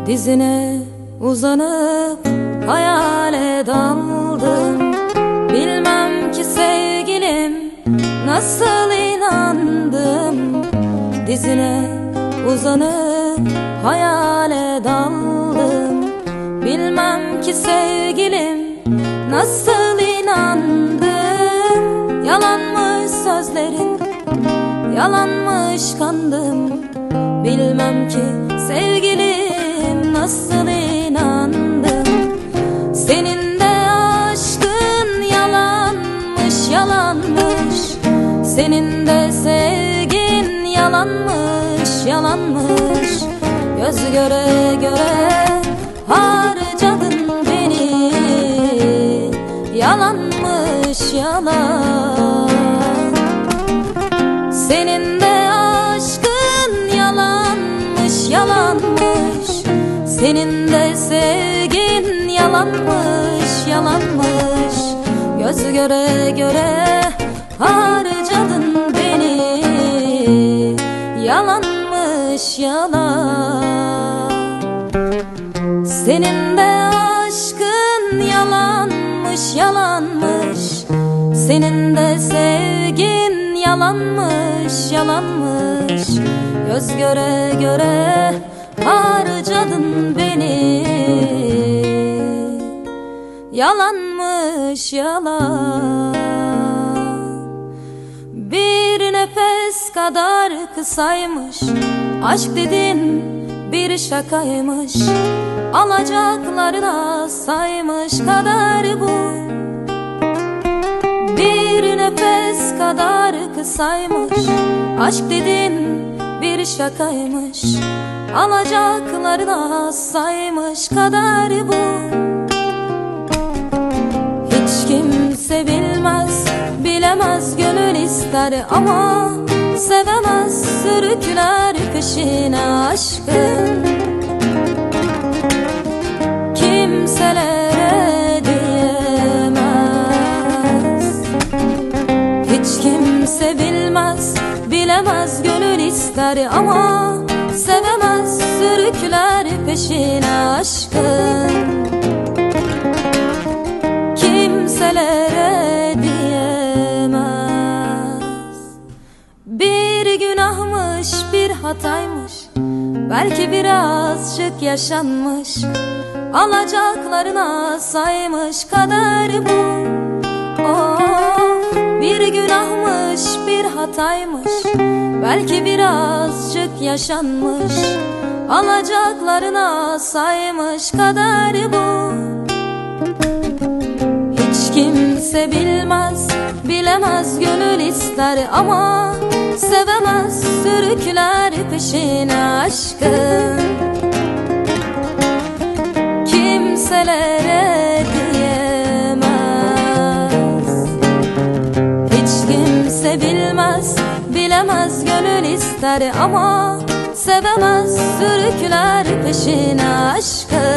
Dizine uzanıp hayale daldım. Bilmem ki sevgilim nasıl inandım. Dizine uzanıp hayale daldım. Bilmem ki sevgilim nasıl inandım. Yalanmış sözlerin, yalanmış kandım. Bilmem ki sevgilim nasıl inandım. Senin de aşkın yalanmış, yalanmış. Senin de sevgin yalanmış, yalanmış. Göz göre göre harcadın beni. Yalanmış, yalan. Senin de aşkın yalanmış, yalanmış. Senin de sevgin yalanmış, yalanmış. Göz göre göre harcadın beni. Yalanmış, yalan. Senin de aşkın yalanmış, yalanmış. Senin de sevgin yalanmış, yalanmış. Göz göre göre harcadın beni. Yalanmış, yalan. Bir nefes kadar kısaymış. Aşk dedin bir şakaymış. Alacaklarına saymış kader bu. Bir nefes kadar kısaymış. Aşk dedin bir şakaymış. Alacaklarına saymış kader bu. Hiç kimse bilmez, bilemez, gönül ister ama sevemez, sürükler peşine aşkın. Kimselere diyemez. Hiç kimse bilmez, bilemez, gönül ister ama sevemez, sürükler peşine aşkın. Kimselere diyemez. Bir günahmış, bir hataymış. Belki birazcık yaşanmış. Alacaklarına saymış kader bu. Oh, bir günahmış, bir hataymış. Belki birazcık yaşanmış. Alacaklarına saymış kader bu. Hiç kimse bilmez, bilemez, gönül ister ama sevemez, sürükler peşine aşkın. Kimselere diyemez. Hiç kimse bilmez, bilemez, gönül ister ama sevemez, sürükler peşine aşkın.